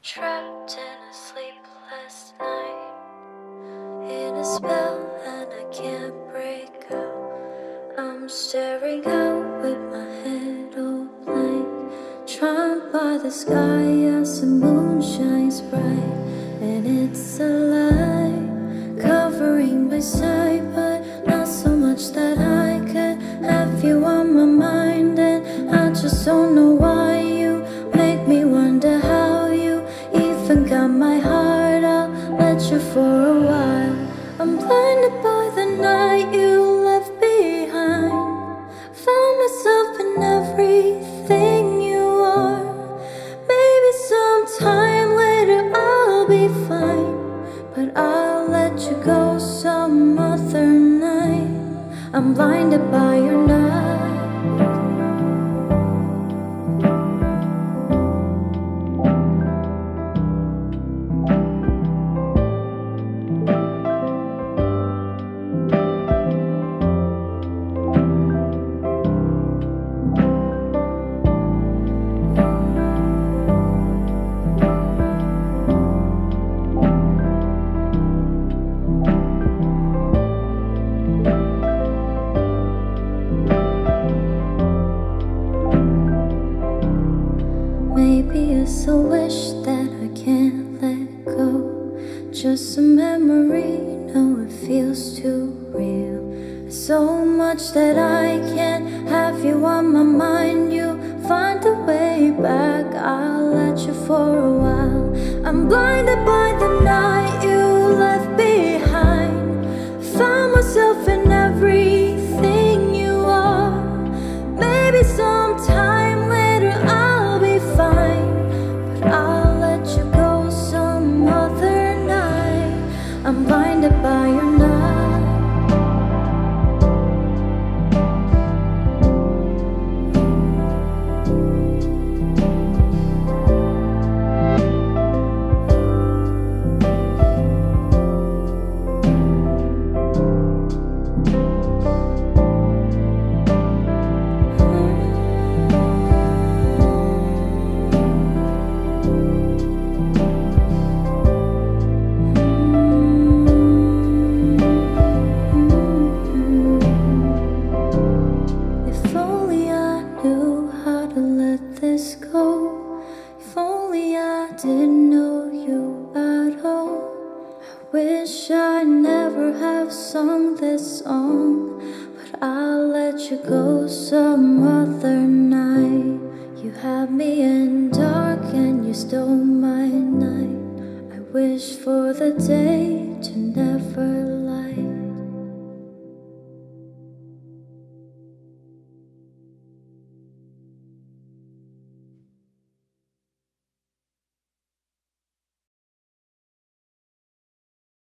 Trapped in a sleepless night, in a spell and I can't break out. I'm staring out with my head all blank, charmed by the sky as the moon shines bright. And it's a lie, covering my sight, but not so much that I could have you on my mind. And I just don't know why you make me wonder how you even got my heart. I'll let you for a while. I'm blinded by the night you left behind. Found myself in everything you are. Maybe sometime later I'll be fine, but I'll let you go some other night. I'm blinded by your night. Maybe it's a wish that I can't let go, just a memory, no, it feels too real. So much that I can't have you on my mind. You find a way back, I'll let you for a while. I'm blinded by the night you left behind. Found myself in everything you are. Maybe sometime later I'll be fine, but I'll let you go some other night. I'm blinded by your night. If only I knew how to let this go. If only I didn't know you at all. I wish I never have sung this song, but I'll let you go some other night. You had me in dark and you stole my night. I wish for the day